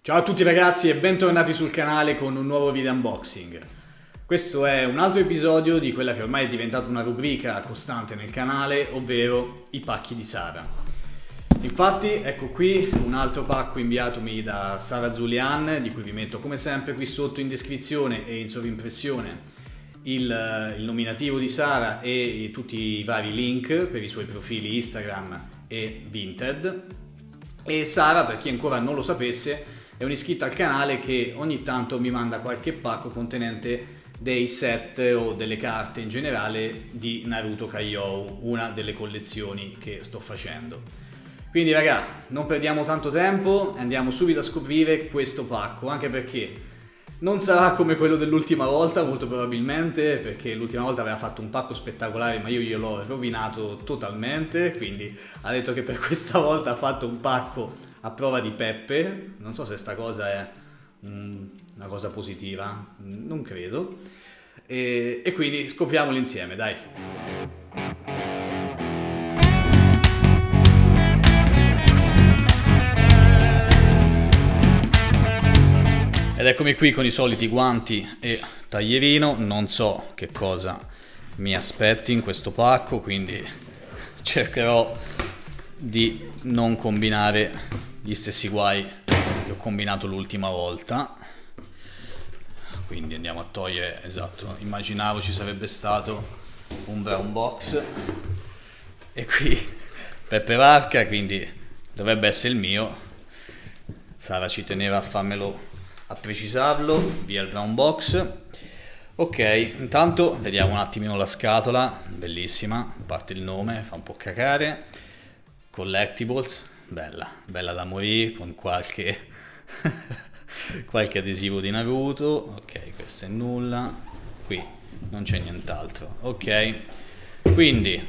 Ciao a tutti ragazzi e bentornati sul canale con un nuovo video unboxing. Questo è un altro episodio di quella che ormai è diventata una rubrica costante nel canale, ovvero i pacchi di Sara. Infatti ecco qui un altro pacco inviatomi da Sara Zulian, di cui vi metto come sempre qui sotto in descrizione e in sovrimpressione il nominativo di Sara e tutti i vari link per i suoi profili Instagram e Vinted. E Sara, per chi ancora non lo sapesse, è un'iscritta al canale che ogni tanto mi manda qualche pacco contenente dei set o delle carte in generale di Naruto Kaiyou, una delle collezioni che sto facendo. Quindi raga, non perdiamo tanto tempo e andiamo subito a scoprire questo pacco, anche perché non sarà come quello dell'ultima volta, molto probabilmente, perché l'ultima volta aveva fatto un pacco spettacolare ma io gliel'ho rovinato totalmente, quindi ha detto che per questa volta ha fatto un pacco a prova di peppe. Non so se sta cosa è una cosa positiva, non credo, e quindi scopriamolo insieme, dai. Ed eccomi qui con i soliti guanti e taglierino. Non so che cosa mi aspetti in questo pacco, quindi cercherò di non combinare gli stessi guai che ho combinato l'ultima volta. Quindi andiamo a togliere, esatto, immaginavo ci sarebbe stato un brown box e qui Peppe Varca, quindi dovrebbe essere il mio. Sara ci teneva a farmelo, a precisarlo, via il brown box. Ok, intanto vediamo un attimino la scatola, bellissima, a parte il nome, fa un po' cacare. Collectibles, bella, bella da morire, con qualche qualche adesivo di Naruto. Ok, questo è nulla, qui non c'è nient'altro. Ok, quindi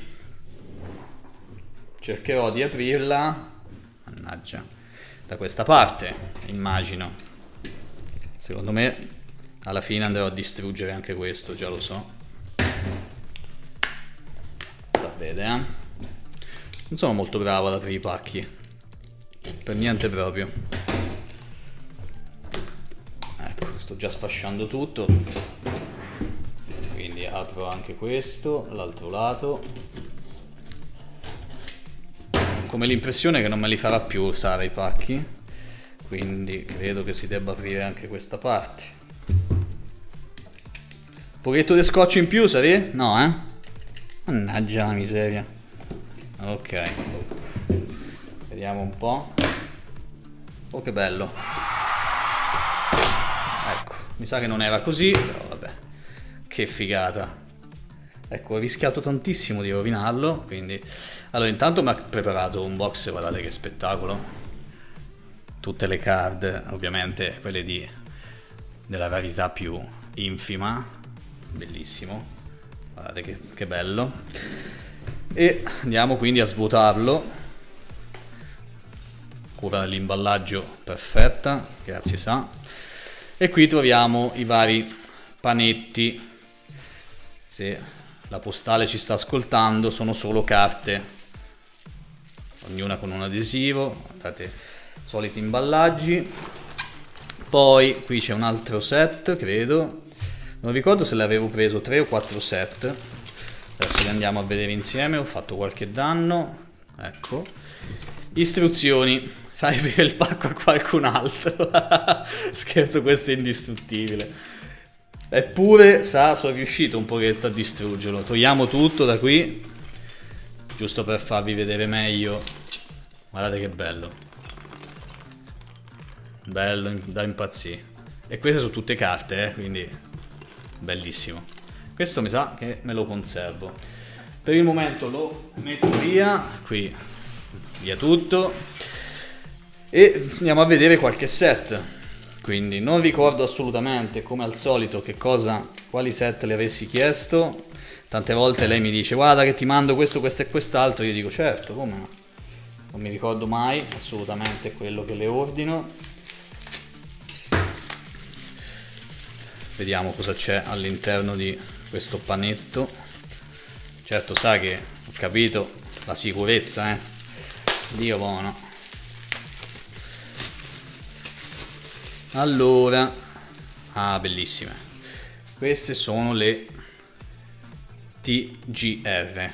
cercherò di aprirla, mannaggia, da questa parte, immagino. Secondo me alla fine andrò a distruggere anche questo, già lo so. Va bene, non sono molto bravo ad aprire i pacchi, per niente proprio. Ecco, sto già sfasciando tutto, quindi apro anche questo, l'altro lato. Come l'impressione che non me li farà più Sara i pacchi, quindi credo che si debba aprire anche questa parte. Un pochetto di scotch in più, Sari? No, eh? Mannaggia la miseria. Ok, vediamo un po'. Oh, che bello. Ecco, mi sa che non era così, però vabbè, che figata. Ecco, ho rischiato tantissimo di rovinarlo, quindi... Allora, intanto mi ha preparato un box, guardate che spettacolo. Tutte le card, ovviamente quelle della rarità più infima. Bellissimo, guardate che bello. E andiamo quindi a svuotarlo. Cura dell'imballaggio perfetta, grazie Sa. E qui troviamo i vari panetti. Se la postale ci sta ascoltando, sono solo carte, ognuna con un adesivo. Guardate, soliti imballaggi. Poi qui c'è un altro set, credo, non ricordo se l'avevo preso 3 o 4 set. Adesso li andiamo a vedere insieme. Ho fatto qualche danno. Ecco, istruzioni: fai aprire il pacco a qualcun altro. Scherzo, questo è indistruttibile. Eppure sono riuscito un pochetto a distruggerlo. Togliamo tutto da qui, giusto per farvi vedere meglio. Guardate che bello, bello da impazzire. E queste sono tutte carte, quindi bellissimo. Questo mi sa che me lo conservo. Per il momento lo metto via, qui via tutto, e andiamo a vedere qualche set. Quindi non ricordo assolutamente, come al solito, quali set le avessi chiesto. Tante volte lei mi dice: guarda che ti mando questo, questo e quest'altro. Io dico: certo, come no? Non mi ricordo mai assolutamente quello che le ordino. Vediamo cosa c'è all'interno di questo panetto. Certo, sa che ho capito la sicurezza, Dio buono. Allora, bellissime. Queste sono le TGR.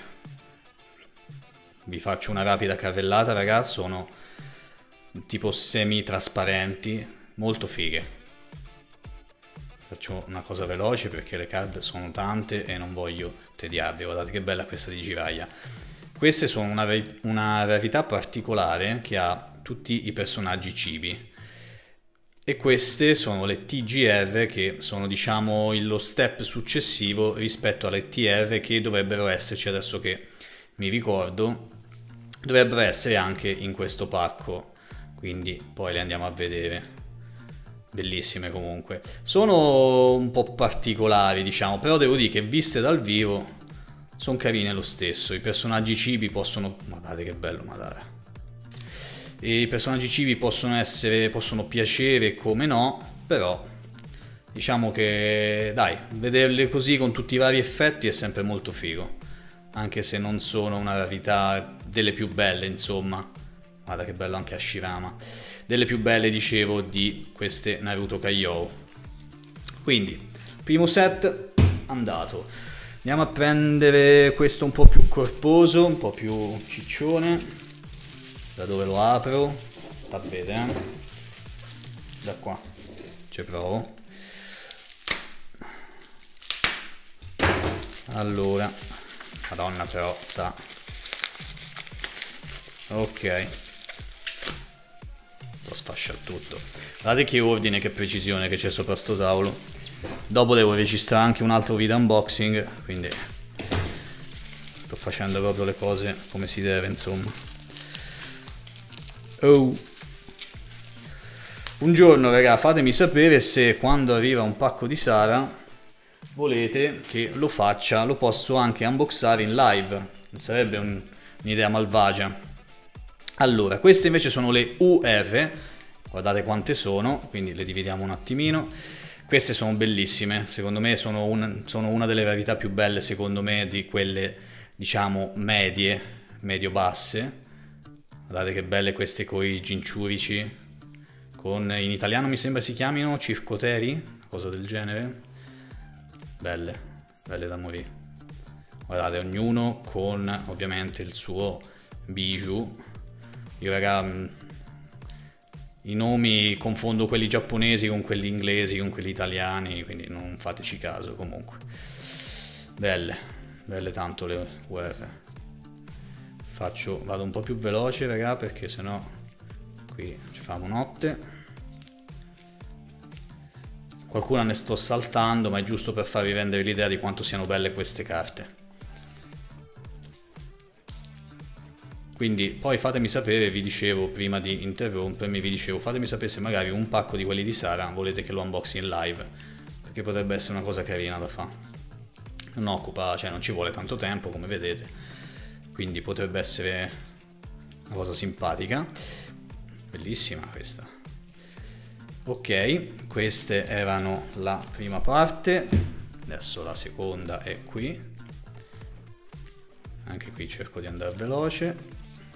Vi faccio una rapida carrellata, ragazzi, sono tipo semi-trasparenti, molto fighe. Faccio una cosa veloce perché le card sono tante e non voglio tediarvi. Guardate che bella questa di Jiraiya. Queste sono una rarità particolare che ha tutti i personaggi cibi. E queste sono le TGR, che sono, diciamo, lo step successivo rispetto alle TR che dovrebbero esserci, adesso che mi ricordo, dovrebbero essere anche in questo pacco, quindi poi le andiamo a vedere. Bellissime comunque, sono un po' particolari, diciamo, però devo dire che viste dal vivo sono carine lo stesso. I personaggi cibi possono, guardate che bello Madara, i personaggi cibi possono piacere come no, però diciamo che dai, vederli così con tutti i vari effetti è sempre molto figo, anche se non sono una rarità delle più belle, insomma. Guarda che bello anche Hashirama, delle più belle, dicevo, di queste Naruto Kaiou. Quindi primo set andato. Andiamo a prendere questo un po' più corposo, un po' più ciccione. Da dove lo apro? Sapete, da qua ci provo. Allora, madonna, però sa. Ok, lo sfascia tutto. Guardate che ordine, che precisione che c'è sopra sto tavolo. Dopo devo registrare anche un altro video unboxing, quindi sto facendo proprio le cose come si deve, insomma. Oh, un giorno, raga, fatemi sapere se quando arriva un pacco di Sara volete che lo faccia, lo posso anche unboxare in live, non sarebbe un'idea malvagia. Allora, queste invece sono le UR, guardate quante sono, quindi le dividiamo un attimino. Queste sono bellissime, secondo me sono una delle rarità più belle, secondo me, di quelle, diciamo, medio-basse. Guardate che belle queste coi ginciurici, in italiano mi sembra si chiamino circoteri, una cosa del genere. Belle, belle da morire. Guardate, ognuno con ovviamente il suo bijou. Io, raga, i nomi confondo quelli giapponesi con quelli inglesi, con quelli italiani, quindi non fateci caso comunque. Belle, belle tanto le UR. Vado un po' più veloce, raga, perché sennò qui ci famo notte. Qualcuna ne sto saltando, ma è giusto per farvi rendere l'idea di quanto siano belle queste carte. Quindi poi fatemi sapere, vi dicevo prima di interrompermi, fatemi sapere se magari un pacco di quelli di Sara volete che lo unboxi in live, perché potrebbe essere una cosa carina da fare. Non occupa, cioè non ci vuole tanto tempo, come vedete, quindi potrebbe essere una cosa simpatica. Bellissima questa. Ok, queste erano la prima parte, adesso la seconda è qui. Anche qui cerco di andare veloce.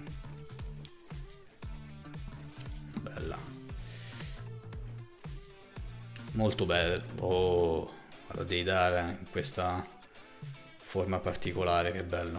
Molto bello. Oh, guarda Deidara in questa forma particolare, che bello.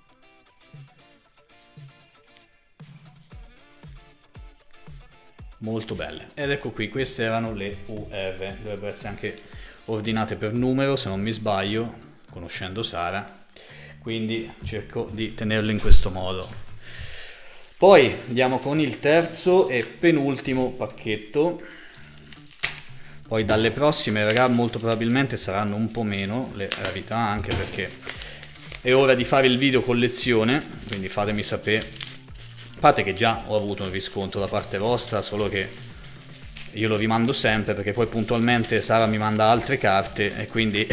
Molto belle. Ed ecco qui, queste erano le UR, dovrebbero essere anche ordinate per numero se non mi sbaglio, conoscendo Sara, quindi cerco di tenerle in questo modo. Poi andiamo con il terzo e penultimo pacchetto. Poi dalle prossime, raga, molto probabilmente saranno un po' meno le rarità, anche perché è ora di fare il video collezione, quindi fatemi sapere. A parte che già ho avuto un riscontro da parte vostra, solo che io lo rimando sempre perché poi puntualmente Sara mi manda altre carte e quindi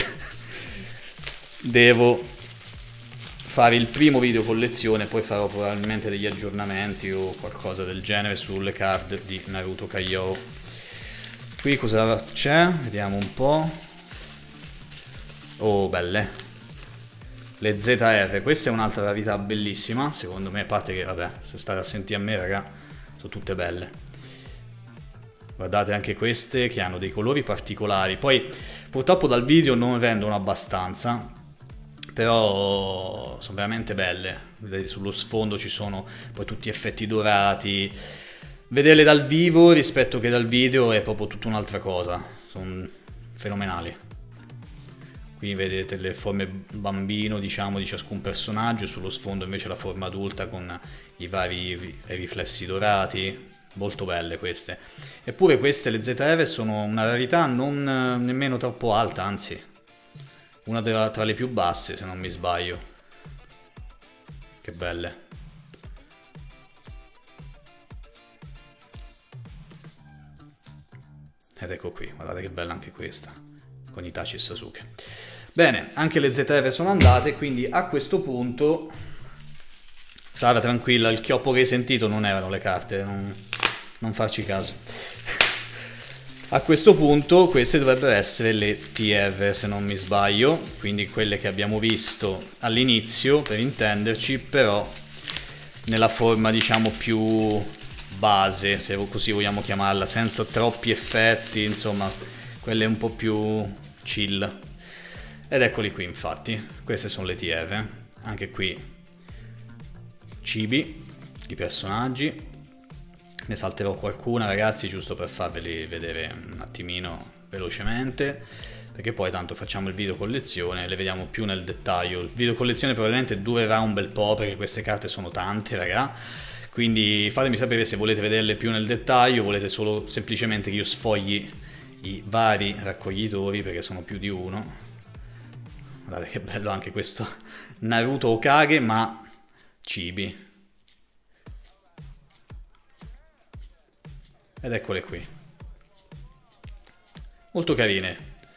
devo fare il primo video collezione, poi farò probabilmente degli aggiornamenti o qualcosa del genere sulle card di Naruto Kaiou. Qui cosa c'è? Vediamo un po'. Oh, belle. Le ZR, questa è un'altra rarità bellissima, secondo me, a parte che, vabbè, se state a sentire a me, raga, sono tutte belle. Guardate anche queste che hanno dei colori particolari. Poi purtroppo dal video non rendono abbastanza, però sono veramente belle. Vedete, sullo sfondo ci sono poi tutti effetti dorati. Vederle dal vivo rispetto che dal video è proprio tutta un'altra cosa. Sono fenomenali. Qui vedete le forme bambino, diciamo, di ciascun personaggio, sullo sfondo invece la forma adulta con i vari riflessi dorati. Molto belle queste. Eppure queste, le ZR, sono una rarità non nemmeno troppo alta, anzi una tra le più basse se non mi sbaglio. Che belle. Ed ecco qui, guardate che bella anche questa, con Itachi e Sasuke. Bene, anche le ZR sono andate, quindi a questo punto Sara tranquilla, il chioppo che hai sentito non erano le carte, non farci caso. A questo punto queste dovrebbero essere le TR se non mi sbaglio, quindi quelle che abbiamo visto all'inizio per intenderci, però nella forma diciamo più base, se così vogliamo chiamarla, senza troppi effetti, insomma quelle un po' più chill. Ed eccoli qui infatti, queste sono le TR, anche qui cibi, i personaggi. Ne salterò qualcuna ragazzi giusto per farveli vedere un attimino velocemente, perché poi tanto facciamo il video collezione e le vediamo più nel dettaglio. Il video collezione probabilmente durerà un bel po' perché queste carte sono tante raga, quindi fatemi sapere se volete vederle più nel dettaglio, volete solo semplicemente che io sfogli i vari raccoglitori, perché sono più di uno. Guardate che bello anche questo Naruto Hokage ma cibi. Ed eccole qui. Molto carine.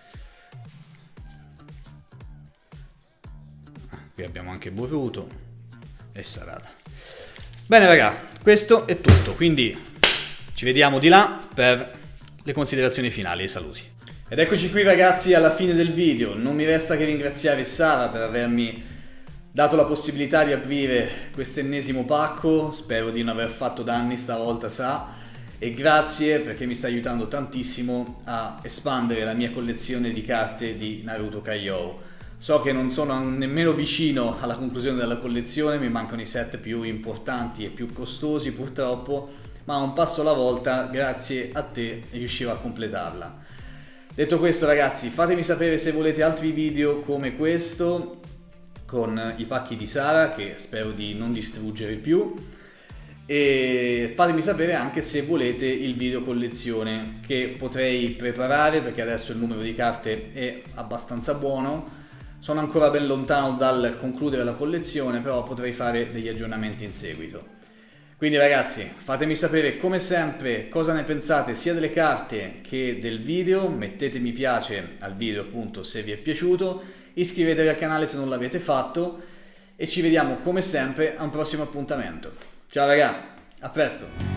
Qui abbiamo anche Boruto e Sarada. Bene raga, questo è tutto, quindi ci vediamo di là per le considerazioni finali e saluti. Ed eccoci qui ragazzi alla fine del video. Non mi resta che ringraziare Sara per avermi dato la possibilità di aprire quest'ennesimo pacco. Spero di non aver fatto danni stavolta, sa. E grazie perché mi sta aiutando tantissimo a espandere la mia collezione di carte di Naruto Kaiou. So che non sono nemmeno vicino alla conclusione della collezione, mi mancano i set più importanti e più costosi purtroppo, ma un passo alla volta, grazie a te, riuscirò a completarla. Detto questo ragazzi, fatemi sapere se volete altri video come questo, con i pacchi di Sara, che spero di non distruggere più. E fatemi sapere anche se volete il video collezione che potrei preparare, perché adesso il numero di carte è abbastanza buono. Sono ancora ben lontano dal concludere la collezione, però potrei fare degli aggiornamenti in seguito. Quindi ragazzi, fatemi sapere come sempre cosa ne pensate sia delle carte che del video, mettete mi piace al video appunto se vi è piaciuto, iscrivetevi al canale se non l'avete fatto e ci vediamo come sempre a un prossimo appuntamento. Ciao raga, a presto!